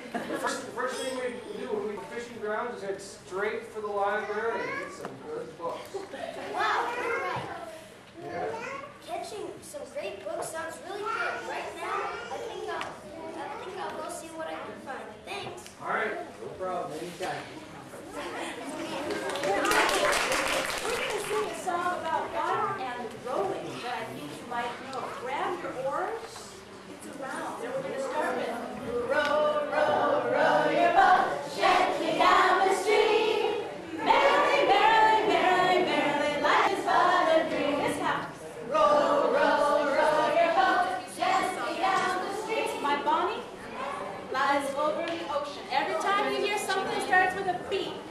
The first thing we do when we go fishing grounds is head straight for the library and get some good books. Wow, you're right. Yeah. Catching some great books sounds really good. Right now, I think I'll go see what I can find. Thanks. All right, no problem. Anytime. We're going to sing a song about water and rowing that I think you might know. Grab your oars. It's around. Then we're going to start with row, row, row your boat gently down the stream. Merrily, merrily, merrily, merrily, life is but a dream. This happens. Row, row, row your boat gently down the stream. My Bonnie lies over the ocean. Every time you hear something that starts with a B,